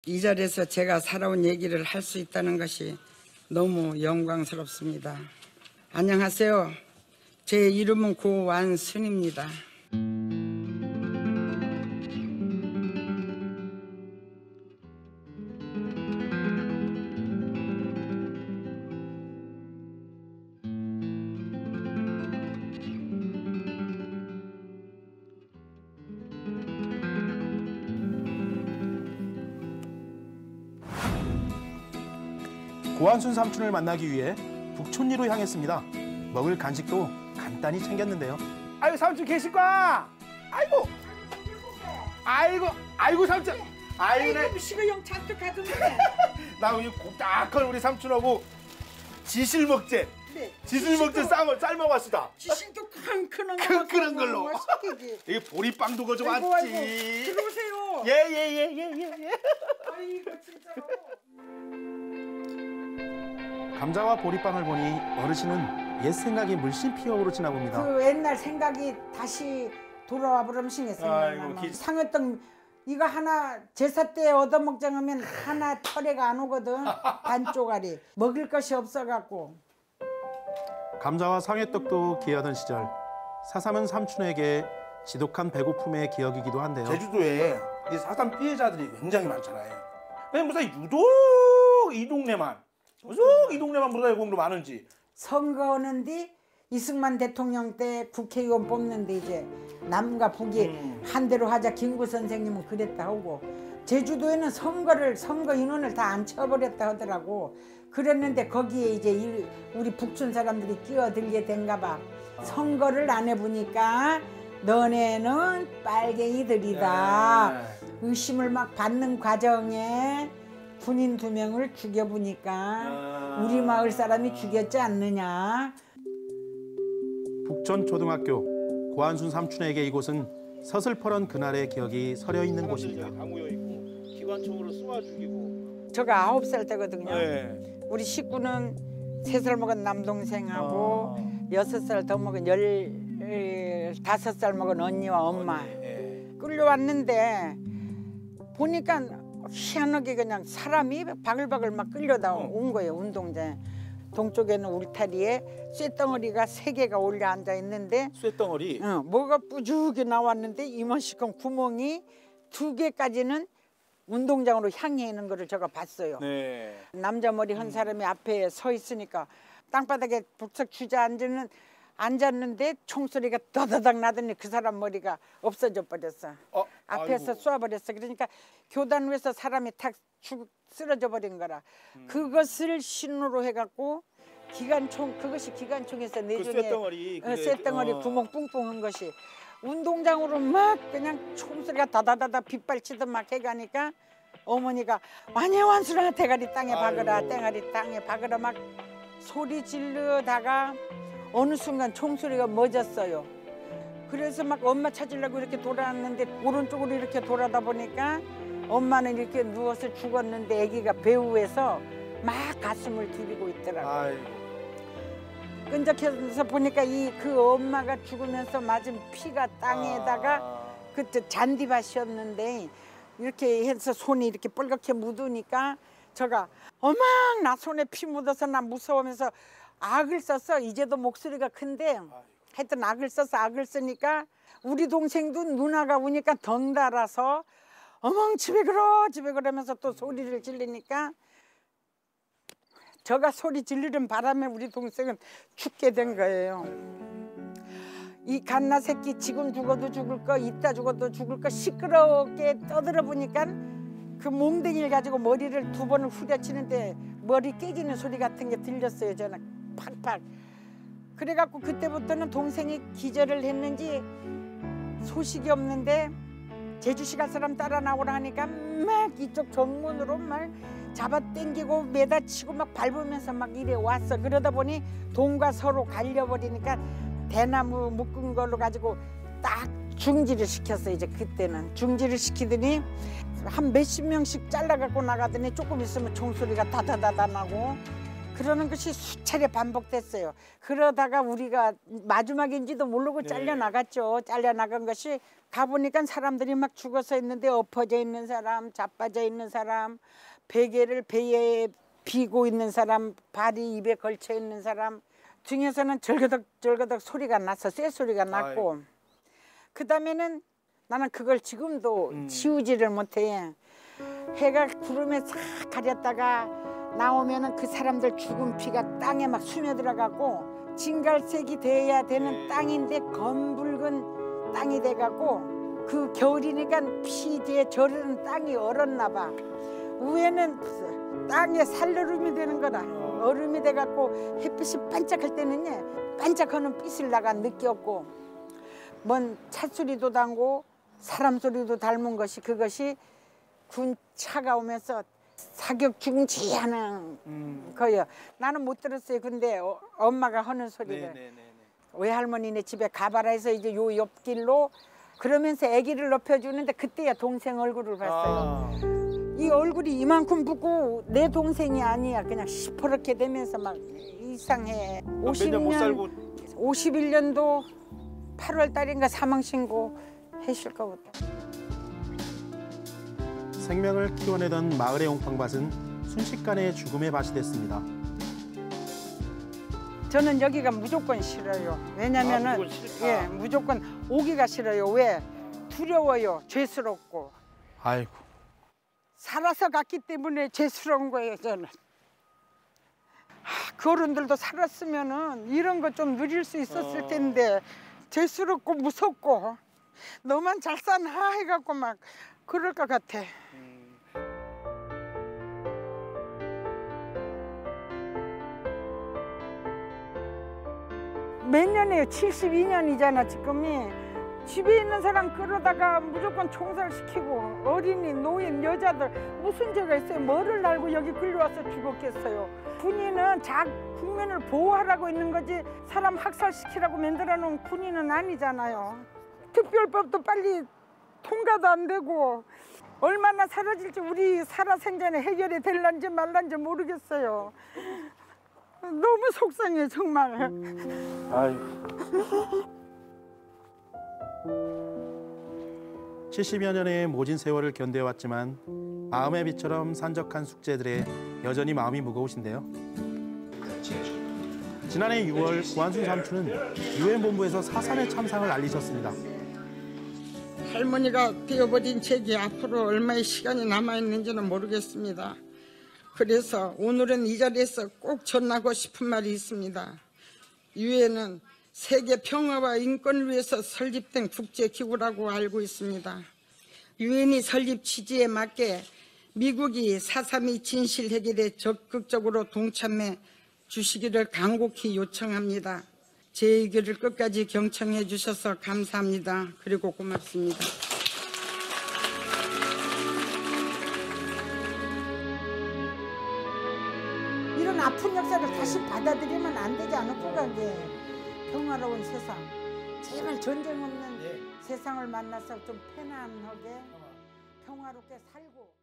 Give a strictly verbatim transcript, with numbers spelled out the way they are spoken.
이 자리에서 제가 살아온 얘기를 할 수 있다는 것이 너무 영광스럽습니다. 안녕하세요. 제 이름은 고완순입니다. 고완순 삼촌을 만나기 위해 북촌리로 향했습니다. 먹을 간식도 간단히 챙겼는데요. 아이고 삼촌 계실까? 아이고, 아이고, 아이고 삼촌. 아이고 내 시가 영 잔뜩 가졌네. 나 우리 곱딱한 우리 삼촌하고 지실 먹재. 네. 지실 먹재 쌈을 삶아 왔수다. 지실도 큰큰한 거. 큰큰한 걸로. 맛있게. 이게 보리빵도 가져 아이고, 왔지. 아이고, 들어오세요. 예예예예 예, 예, 예. 아이고 진짜로. 감자와 보리빵을 보니 어르신은 옛 생각이 물씬 피어오르시나 봅니다. 그 옛날 생각이 다시 돌아와 버릇이네 아이고, 생각나면. 기- 상했던 이거 하나 제사 때 얻어먹자면 하나 털에가 안 오거든. 반쪽알이 먹을 것이 없어갖고. 감자와 상해떡도 귀하던 시절 사삼은 삼촌에게 지독한 배고픔의 기억이기도 한데요. 제주도에 이 사삼 피해자들이 굉장히 많잖아요. 근데 무슨 유독 이 동네만, 무슨 이 동네만 무슨 공도 많은지. 선거 오는데 이승만 대통령 때 국회의원 뽑는데 이제 남과 북이 음. 한 대로 하자 김구 선생님은 그랬다 하고 제주도에는 선거를 선거 인원을 다 안 쳐버렸다 하더라고. 그랬는데 거기에 이제 이- 우리 북촌 사람들이 끼어들게 된가 봐. 선거를 안 해보니까 너네는 빨갱이들이다. 네. 의심을 막 받는 과정에 군인 두 명을 죽여보니까 아. 우리 마을 사람이 죽였지 않느냐. 북촌 초등학교 고한순 삼촌에게 이곳은 서슬퍼런 그날의 기억이 서려 있는 곳입니다. 다 모여 있고 기관총으로 쏘아 죽이고. 제가 아홉 살 때거든요. 네. 우리 식구는 세 살 먹은 남동생하고 아. 여섯 살 더 먹은 열다섯 살 먹은 언니와 엄마 네. 끌려왔는데 보니까 희한하게 그냥 사람이 바글바글 막 끌려다 온 거예요. 운동장에. 동쪽에는 울타리에 쇳덩어리가 세 개가 올려 앉아 있는데 쇳덩어리. 어, 뭐가 뿌죽이 나왔는데 이만큼 구멍이 두 개까지는 운동장으로 향해 있는 거를 제가 봤어요. 네. 남자 머리 한 사람이 앞에 서 있으니까 땅바닥에 북석 주저앉는 앉았는데 총소리가 더더덕 나더니 그 사람 머리가 없어져 버렸어. 어, 앞에서 아이고. 쏘아버렸어. 그러니까 교단 위에서 사람이 탁 죽, 쓰러져 버린 거라. 그것을 신호로 해갖고 기관총, 그것이 기관총에서 그 내중에 쇳덩어리. 어, 쇳덩어리 구멍 뿡뿡한 것이 운동장으로 막 그냥 총소리가 다다다다 빗발치듯 막 해가니까 어머니가 완해완수라 대가리 땅에 박으라 아이고. 대가리 땅에 박으라 막 소리 지르다가 어느 순간 총소리가 멎었어요. 그래서 막 엄마 찾으려고 이렇게 돌아왔는데 오른쪽으로 이렇게 돌아다 보니까 엄마는 이렇게 누워서 죽었는데 아기가 배후에서 막 가슴을 디비고 있더라고요. 아이고. 끈적해서 보니까 이 그 엄마가 죽으면서 맞은 피가 땅에다가 아. 그때 잔디밭이었는데 이렇게 해서 손이 이렇게 뻘겋게 묻으니까 제가 어망 나 손에 피 묻어서 나 무서우면서 악을 써서 이제도 목소리가 큰데 하여튼 악을 써서 악을 쓰니까 우리 동생도 누나가 우니까 덩달아서 어멍 집에 그러 집에 그러면서 또 소리를 지르니까 저가 소리 지르는 바람에 우리 동생은 죽게 된 거예요. 이 갓나 새끼 지금 죽어도 죽을 거 이따 죽어도 죽을 거 시끄럽게 떠들어 보니까 그 몽댕이를 가지고 머리를 두 번을 후려치는데 머리 깨지는 소리 같은 게 들렸어요. 저는 팍팍. 그래갖고 그때부터는 동생이 기절을 했는지 소식이 없는데 제주시 갈 사람 따라 나오라 하니까 막 이쪽 정문으로 막 잡아당기고 매다치고 막 밟으면서 막 이래 왔어. 그러다 보니 동과 서로 갈려버리니까 대나무 묶은 걸로 가지고 딱 중지를 시켰어. 이제 그때는 중지를 시키더니 한 몇십 명씩 잘라갖고 나가더니 조금 있으면 총소리가 다다다다 나고 그러는 것이 수차례 반복됐어요. 그러다가 우리가 마지막인지도 모르고 잘려 나갔죠. 잘려 나간 것이 가보니까 사람들이 막 죽어서 있는데 엎어져 있는 사람, 자빠져 있는 사람, 베개를 배에 비고 있는 사람, 발이 입에 걸쳐 있는 사람 중에서는 절거덕 절거덕 소리가 나서 쇠 소리가 났고 아이고. 그다음에는 나는 그걸 지금도 음. 지우지를 못해. 해가 구름에 싹 가렸다가 나오면은 그 사람들 죽은 피가 땅에 막 스며들어가고 진갈색이 돼야 되는 땅인데 검붉은 땅이 돼가고 그 겨울이니까 피 뒤에 저르는 땅이 얼었나 봐. 위에는 땅에 살얼음이 되는 거라. 얼음이 돼갖고 햇빛이 반짝할 때는요 반짝하는 빛을 나가 느꼈고 뭔 찻소리도 나고 사람 소리도 닮은 것이 그것이 군 차가 오면서 사격 중지 하는 음. 거예요. 나는 못 들었어요. 근데 어, 엄마가 하는 소리를 네네네네. 외할머니네 집에 가봐라 해서 이제 요 옆길로 그러면서 아기를 높여주는데 그때야 동생 얼굴을 봤어요. 아. 이 얼굴이 이만큼 붓고 내 동생이 아니야. 그냥 시퍼렇게 되면서 막 이상해. 오십 년, 못 살고... 오십일 년도 팔월 달인가 사망신고 했을 거보다. 생명을 키워내던 마을의 옹팡밭은 순식간에 죽음의 밭이 됐습니다. 저는 여기가 무조건 싫어요. 왜냐면은 아, 무조건 예, 무조건 오기가 싫어요. 왜? 두려워요. 죄스럽고. 아이고. 살아서 갔기 때문에 죄스러운 거예요. 저는. 하, 그 어른들도 살았으면은 이런 거 좀 누릴 수 있었을 텐데 죄스럽고 무섭고 너만 잘 사나 해갖고 막 그럴 것 같아. 몇 년이에요? 칠십이 년이잖아 지금이. 집에 있는 사람 끌어다가 무조건 총살시키고 어린이, 노인, 여자들 무슨 죄가 있어요? 뭐를 알고 여기 끌려와서 죽었겠어요? 군인은 자 국민을 보호하라고 있는 거지 사람 학살시키라고 만들어 놓은 군인은 아니잖아요. 특별법도 빨리 통과도 안 되고 얼마나 사라질지 우리 살아생전에 해결이 될란지 말란지 모르겠어요. 너무 속상해 정말. 아이고. 칠십여 년의 모진 세월을 견뎌왔지만 마음의 빛처럼 산적한 숙제들에 여전히 마음이 무거우신데요. 지난해 유월 구한순 삼촌은 유엔 본부에서 사산의 참상을 알리셨습니다. 할머니가 되어버린 제게 앞으로 얼마의 시간이 남아있는지는 모르겠습니다. 그래서 오늘은 이 자리에서 꼭 전하고 싶은 말이 있습니다. 유엔은 세계 평화와 인권을 위해서 설립된 국제기구라고 알고 있습니다. 유엔이 설립 취지에 맞게 미국이 사 삼이 진실 해결에 적극적으로 동참해 주시기를 간곡히 요청합니다. 제 의견을 끝까지 경청해 주셔서 감사합니다. 그리고 고맙습니다. 이런 아픈 역사를 다시 받아들이면 안 되지 않을까 이게. 평화로운 세상, 제발 전쟁 없는 예. 세상을 만나서 좀 편안하게 평화롭게 살고